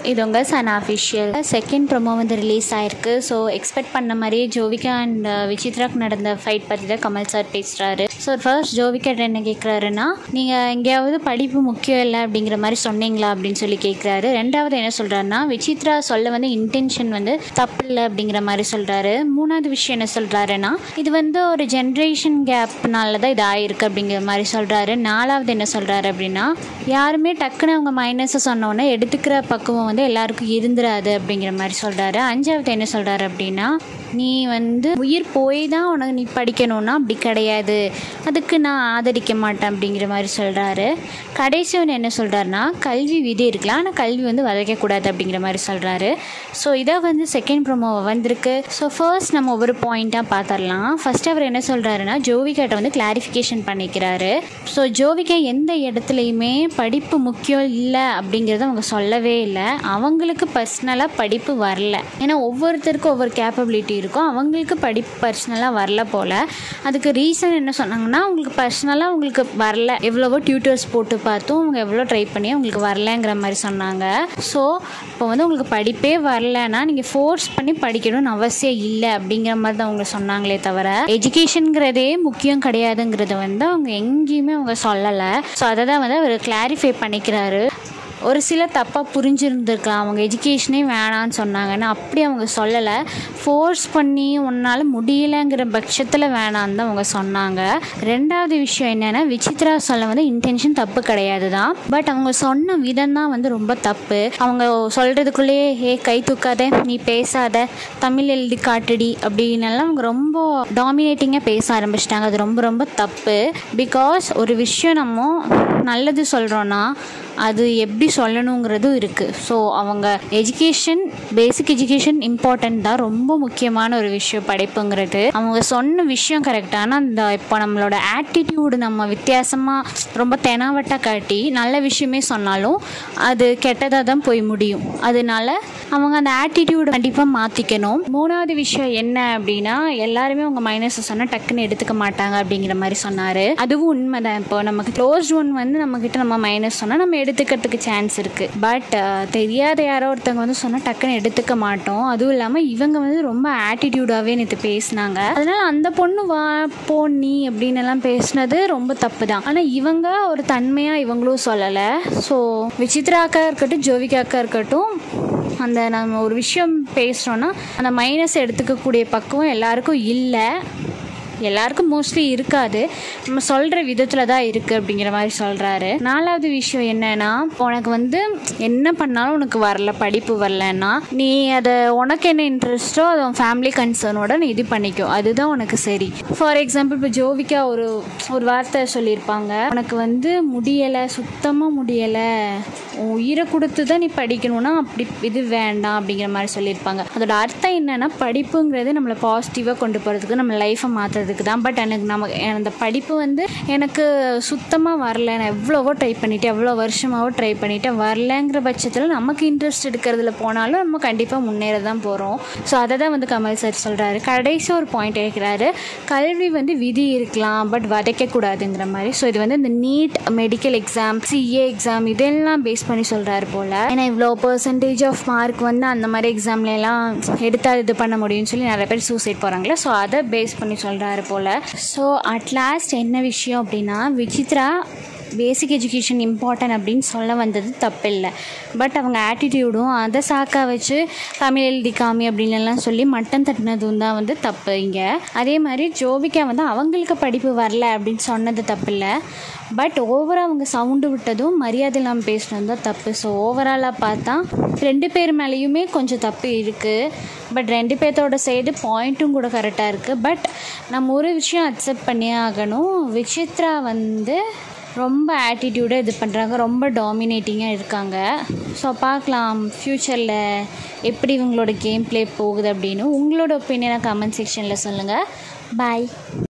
இது உங்கள் Sun official second promo வந்து ரிலீஸ் ஆயிருக்கு. ஸோ எக்ஸ்பெக்ட் பண்ண மாதிரியே ஜோவிகா அண்ட் விசித்ராக்கு நடந்த ஃபைட் பற்றி தான் கமல் சார் பேசுகிறாரு. ஸோ ஃபர்ஸ்ட் ஜோவிகா என்ன கேட்குறாருன்னா, நீங்கள் எங்கேயாவது படிப்பு முக்கியம் இல்லை அப்படிங்கிற மாதிரி சொன்னீங்களா அப்படின்னு சொல்லி கேட்குறாரு. ரெண்டாவது என்ன சொல்கிறாருன்னா, விசித்ரா சொல்ல வந்து இன்டென்ஷன் வந்து தப்பு இல்லை அப்படிங்கிற மாதிரி சொல்கிறாரு. மூணாவது விஷயம் என்ன சொல்கிறாருன்னா, இது வந்து ஒரு ஜென்ரேஷன் கேப்னால தான் இது ஆயிருக்கு அப்படிங்கிற மாதிரி சொல்கிறாரு. நாலாவது என்ன சொல்கிறாரு அப்படின்னா, யாருமே டக்குன்னு அவங்க மைனஸை சொன்னோன்னே எடுத்துக்கிற பக்குவம் வந்து எல்லாருக்கும் இருந்துராது அப்படிங்கிற மாதிரி சொல்கிறாரு. அஞ்சாவது என்ன சொல்கிறாரு அப்படின்னா, நீ வந்து உயிர் போய் தான் உனக்கு நீ படிக்கணும்னா அப்படி கிடையாது, அதுக்கு நான் ஆதரிக்க மாட்டேன் அப்படிங்கிற மாதிரி சொல்கிறாரு. கடைசி ஒன்று என்ன சொல்கிறாருன்னா, கல்வி விதி இருக்கலாம் ஆனால் கல்வி வந்து வதைக்கக்கூடாது அப்படிங்கிற மாதிரி சொல்கிறாரு. ஸோ இதை வந்து செகண்ட் ப்ரோமோ வந்திருக்கு. ஸோ ஃபர்ஸ்ட் நம்ம ஒவ்வொரு பாயிண்ட்டாக பார்த்துடலாம். ஃபர்ஸ்ட் அவர் என்ன சொல்கிறாருன்னா, ஜோவிகாட்ட வந்து கிளாரிஃபிகேஷன் பண்ணிக்கிறாரு. ஸோ ஜோவிகா எந்த இடத்துலையுமே படிப்பு முக்கியம் இல்லை அப்படிங்கிறத அவங்க சொல்லவே இல்லை. அவங்களுக்கு பர்சனலாக படிப்பு வரல, ஏன்னா ஒவ்வொருத்தருக்கும் ஒவ்வொரு கேப்பபிலிட்டி இருக்கும். அவங்களுக்கு படிப்பு பர்சனலாக வரல போல். அதுக்கு ரீசன் என்ன சொன்னாங்கன்னா, அவங்களுக்கு பர்சனலாக அவங்களுக்கு வரல, எவ்வளவோ டியூட்டர்ஸ் போட்டு பார்த்தும் அவங்க எவ்வளோ ட்ரை பண்ணி அவங்களுக்கு வரலங்கிற மாதிரி சொன்னாங்க. ஸோ இப்போ வந்து உங்களுக்கு படிப்பே வரலன்னா நீங்கள் ஃபோர்ஸ் பண்ணி படிக்கணும்னு அவசியம் இல்லை அப்படிங்கிற மாதிரி தான் அவங்க சொன்னாங்களே தவிர, எஜுகேஷனுங்கிறதே முக்கியம் கிடையாதுங்கிறத வந்து அவங்க எங்கேயுமே அவங்க சொல்லலை. ஸோ அதை தான் வந்து அவர் கிளாரிஃபை பண்ணிக்கிறாரு. ஒரு சில தப்பாக புரிஞ்சுருந்துருக்கலாம், அவங்க எஜுகேஷனே வேணான்னு சொன்னாங்கன்னு. அப்படி அவங்க சொல்லலை, ஃபோர்ஸ் பண்ணி உன்னால் முடியலைங்கிற பட்சத்தில் வேணான்னு தான் அவங்க சொன்னாங்க. ரெண்டாவது விஷயம் என்னென்னா, விசித்ரா சொல்ல வந்து இன்டென்ஷன் தப்பு கிடையாது தான், பட் அவங்க சொன்ன விதம் தான் வந்து ரொம்ப தப்பு. அவங்க சொல்கிறதுக்குள்ளேயே கை தூக்காத, நீ பேசாத, தமிழ் எழுதி காட்டுடி அப்படின்னெல்லாம் அவங்க ரொம்ப டாமினேட்டிங்காக பேச ஆரம்பிச்சிட்டாங்க. அது ரொம்ப ரொம்ப தப்பு. பிகாஸ் ஒரு விஷயம் நம்ம நல்லது சொல்கிறோன்னா அது எப்படி சொல்லணுங்கிறதும் இருக்குது. ஸோ அவங்க எஜுகேஷன், பேசிக் எஜுகேஷன் இம்பார்ட்டன்ட் தான், ரொம்ப முக்கியமான ஒரு விஷயம் படிப்புங்கிறது. அவங்க சொன்ன விஷயம் கரெக்டான அந்த இப்போ நம்மளோட ஆட்டிடியூடு நம்ம வித்தியாசமாக ரொம்ப தெனாவட்டாக காட்டி நல்ல விஷயமே சொன்னாலும் அது கெட்டதாக தான் போய் முடியும். அதனால அவங்க அந்த ஆட்டிடியூடு கண்டிப்பாக மாற்றிக்கணும். மூணாவது விஷயம் என்ன அப்படின்னா, எல்லாருமே அவங்க மைனஸை சொன்னால் டக்குன்னு எடுத்துக்க மாட்டாங்க அப்படிங்கிற மாதிரி சொன்னார். அதுவும் உண்மைதான். இப்போ நமக்கு க்ளோஸ் ஒன் வந்து நம்மக்கிட்ட நம்ம மைனஸ் சொன்னால் நம்ம எடுத்துக்கிறதுக்கு சான்ஸ் இருக்குது. பட் தெரியாத யாரோ ஒருத்தவங்க வந்து சொன்னால் டக்குன்னு எடுத்துக்க மாட்டோம். அதுவும் இல்லாமல் இவங்க வந்து ரொம்ப ஆட்டிடியூடாகவே நேற்று பேசினாங்க. அதனால் அந்த பொண்ணு வா போ நீ அப்படின்னு எல்லாம் பேசினது ரொம்ப தப்பு தான். ஆனால் இவங்க ஒரு தன்மையாக இவங்களும் சொல்லலை. ஸோ விசித்ராக்கா இருக்கட்டும், ஜோவிகாக்கா இருக்கட்டும், அந்த நம்ம ஒரு விஷயம் பேசுகிறோன்னா அந்த மைனஸ் எடுத்துக்கக்கூடிய பக்குவம் எல்லாருக்கும் இல்லை, எல்லாருக்கும் மோஸ்ட்லி இருக்காது. நம்ம சொல்கிற விதத்தில் தான் இருக்குது அப்படிங்கிற மாதிரி சொல்கிறாரு. நாலாவது விஷயம் என்னன்னா, உனக்கு வந்து என்ன பண்ணாலும் உனக்கு வரல, படிப்பு வரலன்னா நீ அதை உனக்கு என்ன இன்ட்ரெஸ்ட்டோ அதை உன் ஃபேமிலி கன்சர்னோட நீ இது பண்ணிக்கோ, அதுதான் உனக்கு சரி. ஃபார் எக்ஸாம்பிள் இப்போ ஜோவிகா ஒரு வார்த்தை சொல்லியிருப்பாங்க, உனக்கு வந்து முடியலை, சுத்தமாக முடியலை, உயிரை கொடுத்து தான் நீ படிக்கணும்னா அப்படி இது வேண்டாம் அப்படிங்கிற மாதிரி சொல்லியிருப்பாங்க. அதோட அர்த்தம் என்னென்னா, படிப்புங்கிறது நம்மளை பாசிட்டிவாக கொண்டு போகிறதுக்கு, நம்ம லைஃப்பை மாற்றுறதுக்கு தான். பட் எனக்கு அந்த படிப்பு வந்து எனக்கு சுத்தமாக வரல, நான் எவ்வளவோ ட்ரை பண்ணிவிட்டேன், எவ்வளோ வருஷமாவோ ட்ரை பண்ணிவிட்டேன், வரலங்கிற பட்சத்தில் நமக்கு இன்ட்ரெஸ்ட் எடுக்கிறதுல போனாலும் நம்ம கண்டிப்பாக முன்னேற தான் போகிறோம். ஸோ அதை தான் வந்து கமல் சார் சொல்கிறாரு. கடைசி ஒரு பாயிண்ட் கேட்குறாரு, கல்வி வந்து விதி இருக்கலாம் பட் வதைக்கக்கூடாதுங்கிற மாதிரி. ஸோ இது வந்து இந்த NEET, medical exam, CA exam இதெல்லாம் பேஸ் பண்ணி சொல்கிறாரு போல். ஏன்னா இவ்வளோ பர்சன்டேஜ் ஆஃப் மார்க் வந்து அந்த மாதிரி எக்ஸாம்லாம் எடுத்தால் இது பண்ண முடியும்னு சொல்லி நிறைய பேர் சூசைட் போகிறாங்களே. ஸோ அதை பேஸ் பண்ணி சொல்கிறாரு போல். ஸோ அட் லாஸ்ட் என்ன விஷயம் அப்படின்னா, விசித்ரா பேசிக் எஜுகேஷன் இம்பார்ட்டன்ட் அப்படின்னு சொல்ல வந்தது தப்பு இல்லை. பட் அவங்க ஆட்டிடியூடும் அதை சாக்கா வச்சு தமிழ் எழுதி காமி அப்படின்லாம் சொல்லி மட்டம் தட்டினதும் தான் வந்து தப்பு இங்கே. அதே மாதிரி ஜோவிகா வந்து அவங்களுக்கு படிப்பு வரல அப்படின்னு சொன்னது தப்பு இல்லை. பட் ஓவரால் அவங்க சவுண்டு விட்டதும் மரியாதை இல்லாமல் பேசினது தான் தப்பு. ஸோ ஓவராலாக பார்த்தா ரெண்டு பேர் மேலேயுமே கொஞ்சம் தப்பு இருக்குது. பட் ரெண்டு பேர்த்தோட சைடு பாயிண்ட்டும் கூட கரெக்டாக இருக்குது. பட் நம்ம ஒரு விஷயம் அக்செப்ட் பண்ணியே ஆகணும், விசித்ரா வந்து ரொம்ப ஆட்டிடியூடாக இது பண்ணுறாங்க, ரொம்ப டாமினேட்டிங்காக இருக்காங்க. ஸோ பார்க்கலாம் ஃப்யூச்சரில் எப்படி இவங்களோட கேம் ப்ளே போகுது அப்படின்னு. உங்களோட ஒப்பீனியனை கமெண்ட் செக்ஷனில் சொல்லுங்கள். பாய்.